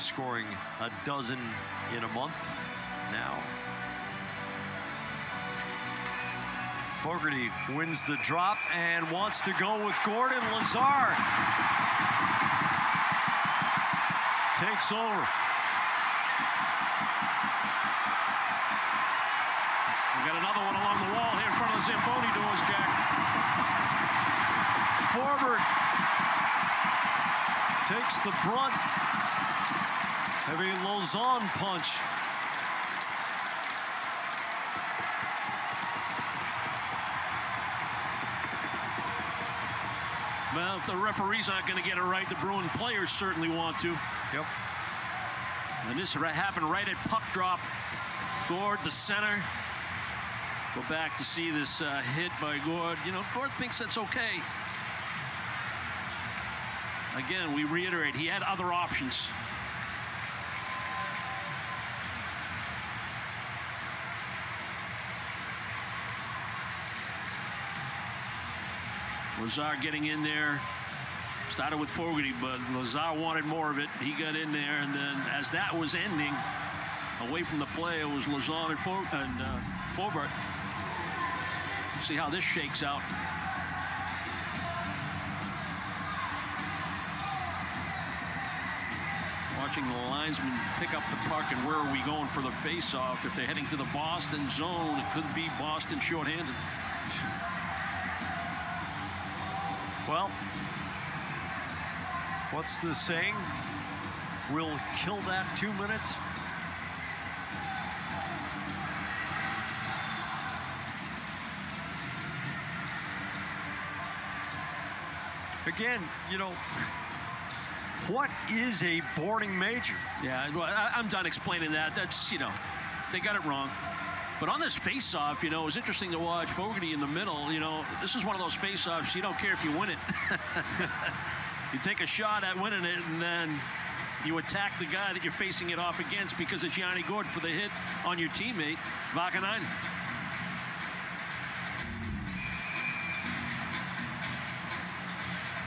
scoring a dozen in a month now. Fogarty wins the drop and wants to go with Gordon. Lazar takes over. We got another one along the wall here in front of the Zamboni doors, Jack. Forbort takes the brunt of a Lauzon punch. Well, if the referees aren't going to get it right, the Bruin players certainly want to. Yep. And this happened right at puck drop. Gord, the center. Go back to see this hit by Gord. You know, Gord thinks that's okay. Again, we reiterate, he had other options. Lazar getting in there. Started with Fogarty, but Lazar wanted more of it. He got in there, and then as that was ending, away from the play, it was Lauzon and Forbort. See how this shakes out. Watching the linesmen pick up the puck, and where are we going for the face-off? If they're heading to the Boston zone, it could be Boston shorthanded. Well, what's the saying? We'll kill that 2 minutes. Again, you know, what is a boarding major? Yeah, I'm done explaining that. That's, you know, they got it wrong. But on this face-off, you know, it was interesting to watch Fogarty in the middle. You know, this is one of those face-offs, you don't care if you win it. You take a shot at winning it, and then you attack the guy that you're facing it off against because it's Yanni Gord for the hit on your teammate, Vakanainen.